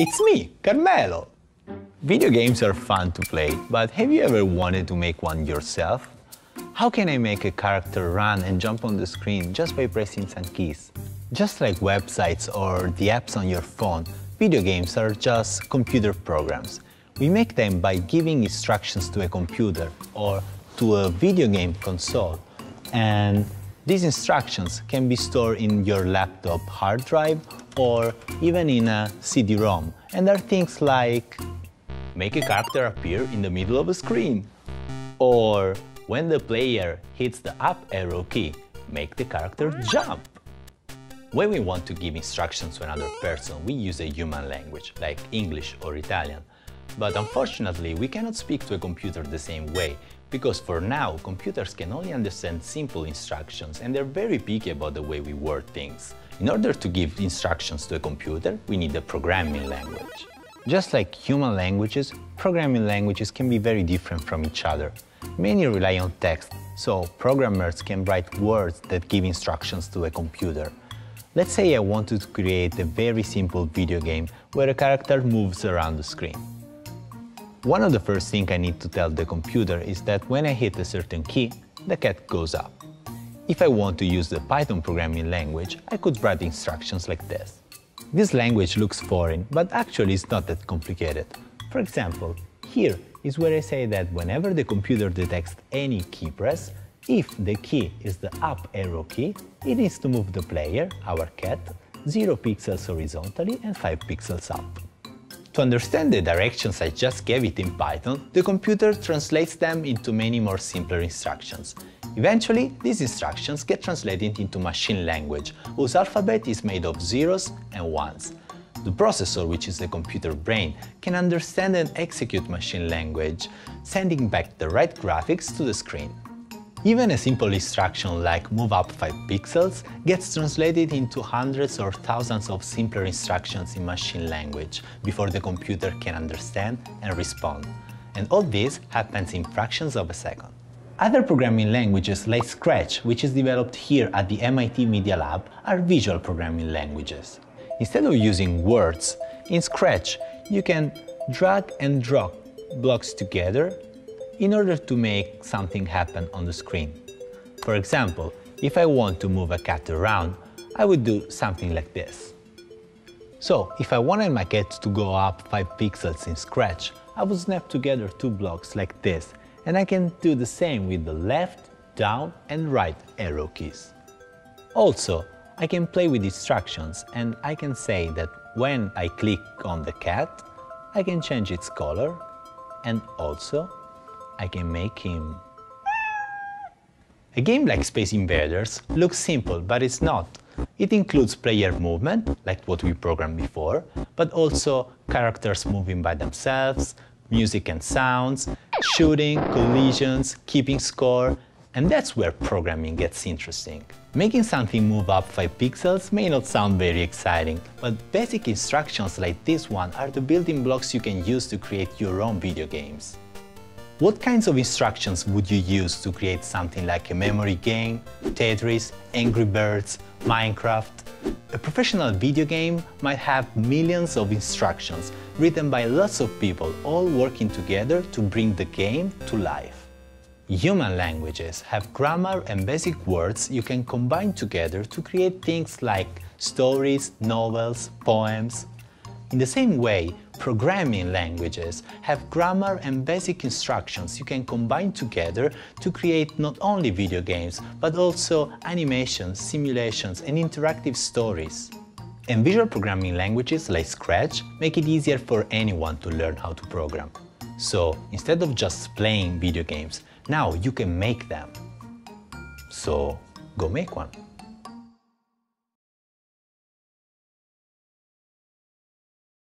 It's me, Carmelo! Video games are fun to play, but have you ever wanted to make one yourself? How can I make a character run and jump on the screen just by pressing some keys? Just like websites or the apps on your phone, video games are just computer programs. We make them by giving instructions to a computer or to a video game console. And these instructions can be stored in your laptop hard drive or even in a CD-ROM. And are things like make a character appear in the middle of a screen, or when the player hits the up arrow key, make the character jump. When we want to give instructions to another person, we use a human language, like English or Italian. But unfortunately, we cannot speak to a computer the same way, because for now, computers can only understand simple instructions and they're very picky about the way we word things. In order to give instructions to a computer, we need a programming language. Just like human languages, programming languages can be very different from each other. Many rely on text, so programmers can write words that give instructions to a computer. Let's say I wanted to create a very simple video game where a character moves around the screen. One of the first things I need to tell the computer is that when I hit a certain key, the cat goes up. If I want to use the Python programming language, I could write instructions like this. This language looks foreign, but actually it's not that complicated. For example, here is where I say that whenever the computer detects any key press, if the key is the up arrow key, it needs to move the player, our cat, 0 pixels horizontally and 5 pixels up. To understand the directions I just gave it in Python, the computer translates them into many more simpler instructions. Eventually, these instructions get translated into machine language, whose alphabet is made of zeros and ones. The processor, which is the computer brain, can understand and execute machine language, sending back the right graphics to the screen. Even a simple instruction like move up 5 pixels gets translated into hundreds or thousands of simpler instructions in machine language before the computer can understand and respond. And all this happens in fractions of a second. Other programming languages like Scratch, which is developed here at the MIT Media Lab, are visual programming languages. Instead of using words, in Scratch you can drag and drop blocks together in order to make something happen on the screen. For example, if I want to move a cat around, I would do something like this. So, if I wanted my cat to go up 5 pixels in Scratch, I would snap together 2 blocks like this, and I can do the same with the left, down and right arrow keys. Also, I can play with instructions and I can say that when I click on the cat, I can change its color and also I can make him. A game like Space Invaders looks simple, but it's not. It includes player movement, like what we programmed before, but also characters moving by themselves, music and sounds, shooting, collisions, keeping score, and that's where programming gets interesting. Making something move up 5 pixels may not sound very exciting, but basic instructions like this one are the building blocks you can use to create your own video games. What kinds of instructions would you use to create something like a memory game, Tetris, Angry Birds, Minecraft? A professional video game might have millions of instructions written by lots of people all working together to bring the game to life. Human languages have grammar and basic words you can combine together to create things like stories, novels, poems. In the same way, programming languages have grammar and basic instructions you can combine together to create not only video games, but also animations, simulations, and interactive stories. And visual programming languages like Scratch make it easier for anyone to learn how to program. So, instead of just playing video games, now you can make them. So, go make one.